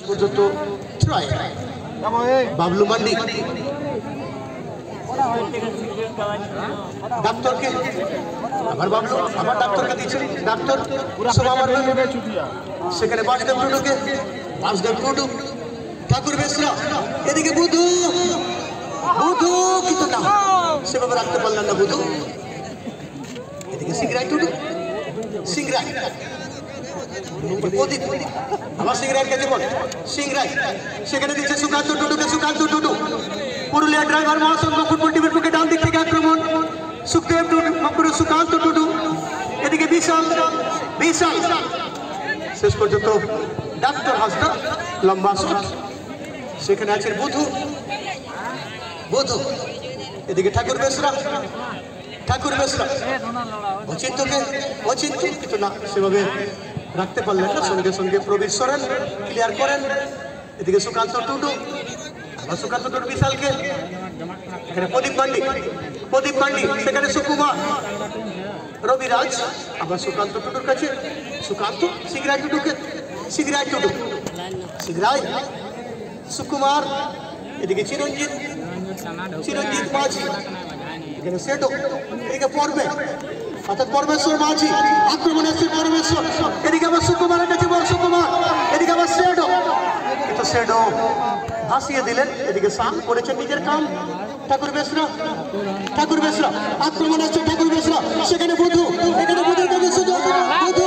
পর্যন্ত ট্রাই বাবলু মান্ডি ডাক্তারকে আবার বাবলু আবার ডাক্তারকে দিচ্ছে ডাক্তার সেখানে বাসদেব টুডুকে বাসদেব টুডু ঠাকুর বেসরা এদিকে বুধু বুধু কিন্তু না সেভাবে রাখতে পারলেন না বুধু এদিকে সিংরাই টুডু সিংরাই প্রদীপ আমার সিংরাইয়ের কাছে বল সিংরাই সেখানে দিচ্ছে সুকান্ত টুডুকে সুকান্ত টুডু পুরুলিয়া ড্রাইভার মহাসংঘ ফুটবল টিমের পক্ষে ডান দিক থেকে আক্রমণ সুখদেব টুডু সুকান্ত টুডু এদিকে বিশাল বিশাল শেষ পর্যন্ত ডাক্তার হাসদা লম্বা শট সেখানে আছেন বুধু বুধু এদিকে ঠাকুর বেসরা অচিন্তকে অচিন্ত কিন্তু না সেভাবে রাখতে পারলেন না সঙ্গে সঙ্গে প্রবীর সরেন ক্লিয়ার করেন এদিকে সুকান্ত টুডু আবার সুকান্ত টুডু বিশালকে এখানে প্রদীপ পান্ডি সেখানে সুকুমার রবিরাজ আবার সুকান্ত টুডুর কাছে সুকান্ত সিংরাই টুডুকে সিংরাই টুডু সিংরাই সুকুমার এদিকে চিরঞ্জিত মাঝি এখানে সেটো এদিকে পর্বে অর্থাৎ পরমেশ্বর মাঝি আক্রমণ আসছে পরমেশ্বর এদিকে আবার সুকুমারের কাছে বল সুকুমার এদিকে আবার সেটো কিন্তু সেটো ভাসিয়ে দিলেন এদিকে সাম করেছেন নিজের কাম ঠাকুর বেসরা আক্রমণ আসছে ঠাকুর বেসরা সেখানে বুধু এখানে বুধুর কাছে শুধু বুধু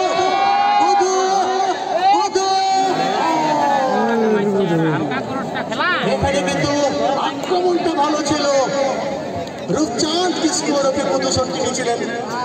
এখানে কিন্তু আক্রমণটা ভালো ছিল রূপচাঁদ কিস্কি ওরফে প্রদূষণ কিনেছিলেন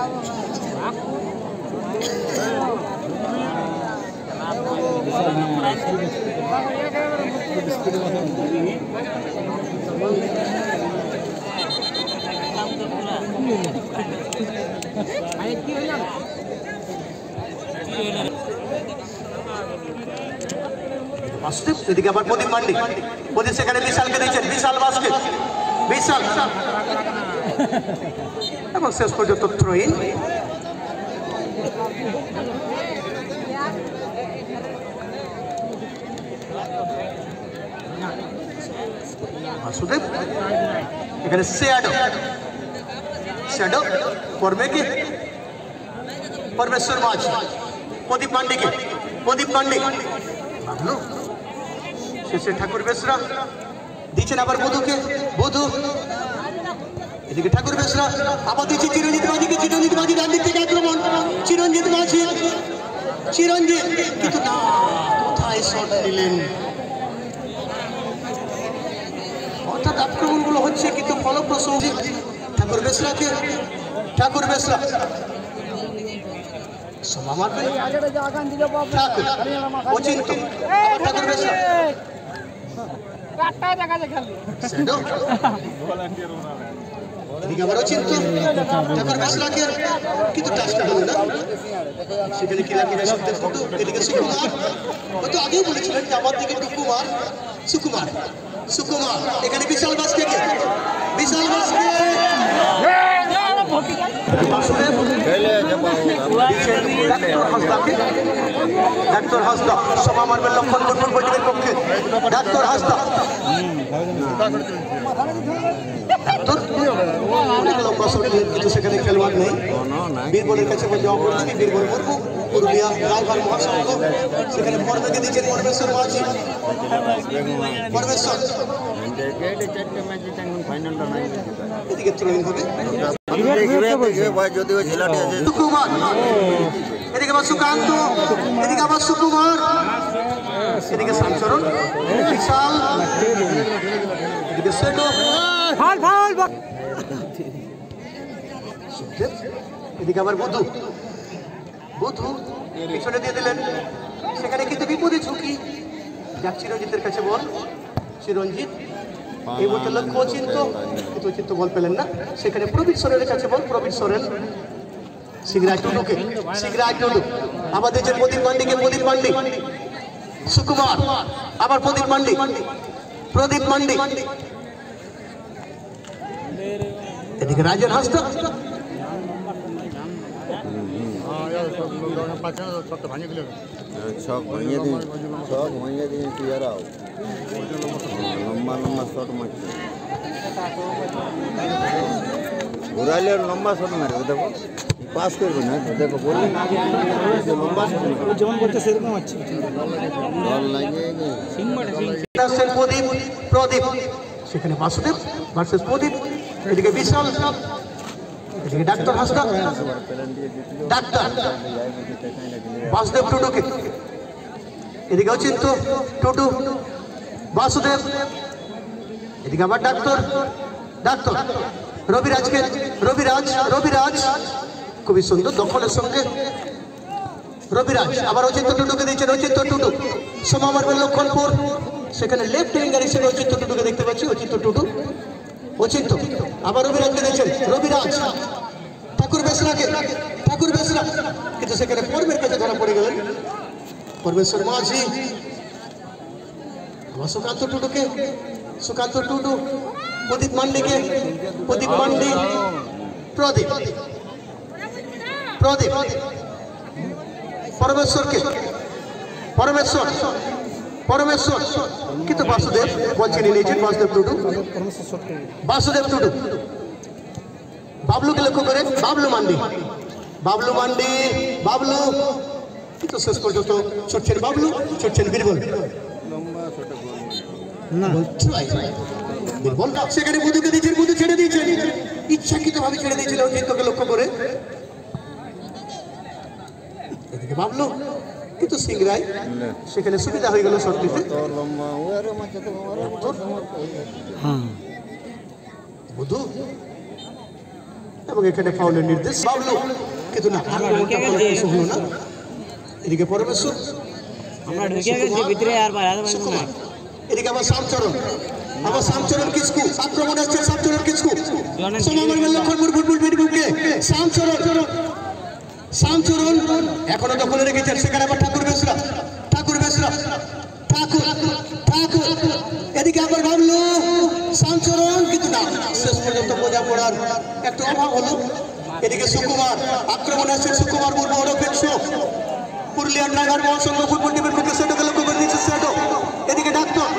এদিকে আবার প্রদীপ মান্ডি প্রদীপ সেখানে বিশালকে দিচ্ছেন বিশাল বাস্কেট বিশাল এবং শেষ পর্যন্ত থ্রোইন বাসুদেব এখানে শ্যাডো পরমেকে পরমেশ্বর মাঝ প্রদীপ পান্ডি বাবলু শেষে ঠাকুর বেসরা দিচ্ছেন আবার বুধু এদিকে ঠাকুর বেসরা আবার দিচ্ছে চিরঞ্জিত মাঝি ডান দিক থেকে আক্রমণ চিরঞ্জিত কিন্তু না কোথায় শট নিলেন অর্থাৎ আক্রমণগুলো হচ্ছে কিন্তু ফলপ্রসূ ঠাকুর বেসরা সভা মারবে অচিন্ত ঠাকুর বেসরা এদিকে আবার অচিন্ত ঠাকুর বেসরাকে কিন্তু টাচটা হলো না সেখানে কিলাকিলা শব্দের ফটো এদিকে সুকুমার হয়তো আগেই বলেছিলেন যে আমার দিকে সুকুমার এখানে বিশাল বাস্কেট ডাক্তার হাসদা সভা মারবেন লক্ষণ ফুটবল টিমের পক্ষে ডাক্তার হাসদা কিন্তু সেখানে খেলোয়াড় নেই বীরবলের কাছে যাওয়া পড়েছি বীরবল মুর্মু পুরুলিয়া ড্রাইভার মহাসংঘ সেখানে পর্বকে দিচ্ছেন পরমেশ্বর মাঝি এদিকে থ্রোইন হবে সুকুমার এদিকে আবার সুকান্ত এদিকে আবার সুকুমার এদিকে সামচরণ বিশাল এদিকে সেটো এদিকে আবার বুধু পিছনে দিয়ে দিলেন সেখানে কিন্তু বিপদে ঝুঁকি যাক চিরঞ্জিতের কাছে বল চিরঞ্জিত এই মুহূর্তে লক্ষ্য কিন্তু বল পেলেন না সেখানে প্রবীর সরেনের কাছে বল প্রবীর সরেন সিংরাই টুডু আবার দিয়েছেন প্রদীপ পান্ডি সুকুমার আবার প্রদীপ পান্ডি এদিকে রাজের হাসদা ছক ভাঙিয়ে দিন ক্লিয়ার আও লম্বা লম্বা শট মারছে ঘুরাইলে লম্বা শট মারবে দেখো পাস করবে না দেখো বললেন আগে লম্বা শট যেমন বলছে সেরকম আছে জল লাগে প্রদীপ প্রদীপ সেখানে বাসুদেব ভার্সেস প্রদীপ এদিকে বিশাল এদিকে ডাক্তার হাসদা ডাক্তার বাসুদেব টুডুকে এদিকে অচিন্ত টুডু বাসুদেব এদিকে আবার ডাক্তার ডাক্তার রবিরাজকে রবিরাজ খুবই সুন্দর দখলের সঙ্গে রবিরাজ আবার অচিন্ত টুডুকে দিচ্ছেন অচিন্ত টুডু সোমা মারবেন লক্ষণপুর সেখানে লেফট উইঙ্গার হিসেবে অচিন্ত টুডুকে দেখতে পাচ্ছি অচিন্ত টুডু অচিন্ত আবার রবিরাজকে দিচ্ছেন রবিরাজ ঠাকুর বেসরা কিন্তু সেখানে পর্বের কাছে ধরা পড়ে গেলেন পরমেশ্বর মাঝি আবার সুকান্ত টুডু প্রদীপ মান্ডি প্রদীপ পরমেশ্বর কিন্তু বাসুদেব বলছেন নিয়েছেন বাসুদেব টুডু বাবলুকে লক্ষ্য করে বাবলু মান্ডি কিন্তু শেষ পর্যন্ত ছুটছেন বীরবল বীরবল সেখানে বুধুকে দিয়েছেন বুধু ছেড়ে দিয়েছেন ইচ্ছাকৃত ভাবে ছেড়ে দিয়েছিল অচিন্তকে লক্ষ্য করে এদিকে বাবলু কিন্তু সিংরাই সেখানে সুবিধা হয়ে গেল শট দিতে বুধু এবং এখানে ফাউলের নির্দেশ বাবলু কিন্তু না হলো না এদিকে পরমেশ্বর এদিকে আবার শ্যামচরণ কিসকু আক্রমণ আসছে শ্যামচরণ কিসকু লক্ষণপুর ফুটবল ফেসবুকে শ্যামচরণ এখনো দখলে রেখেছেন সেখানে আবার ঠাকুর বেসরা এদিকে আবার ভাবলো শ্যামচরণ কিন্তু না শেষ পর্যন্ত বোঝাপড়ার একটু অভাব হলো এদিকে সুকুমার আক্রমণ আসছে সুকুমার পুরুলিয়ার ড্রাইভার মহাসংঘ ফুটবল টিমের পক্ষে সেটাকে লক্ষ্য করে দিচ্ছে সেটো এদিকে ডাক্তার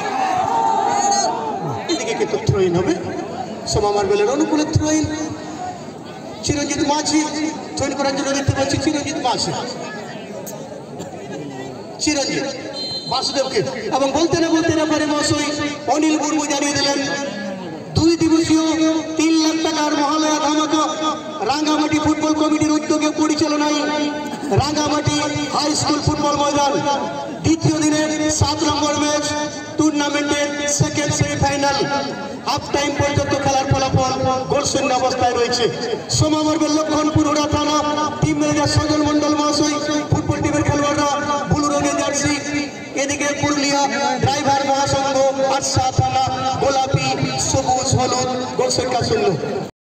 এদিকে কিন্তু থ্রোইন হবে সোমা মার্বেলের অনুকূলে থ্রোইন চিরঞ্জিত মাঝি থ্রোইন করার জন্য দেখতে পাচ্ছি চিরঞ্জিত বাসুদেবকে এবং বলতে না পারে মহাশয় অনিল মুর্মু জানিয়ে দিলেন 2 দিবসীয় 3 লাখ টাকার মহালয়া ধামাকা রাঙ্গামাটি ফুটবল কমিটির উদ্যোগে পরিচালনায় রাঙ্গামাটি হাই স্কুল ফুটবল ময়দান দ্বিতীয় দিনের 7 নম্বর ম্যাচ টুর্নামেন্টের সেকেন্ড সেমিফাইনাল হাফ টাইম পর্যন্ত খেলার ফলাফল গোলশূন্য অবস্থায় রয়েছে সোমা মার্বেল লক্ষণপুর ওড়া থানা টিম ম্যানেজার সজল মন্ডল মহাশয় ফুটবল টিমের খেলোয়াড়রা ব্লু রঙের জার্সি এদিকে পুরুলিয়া ড্রাইভার মহাসংঘ আটসা থানা গোলাপি সবুজ হলুদ গোলশূন্য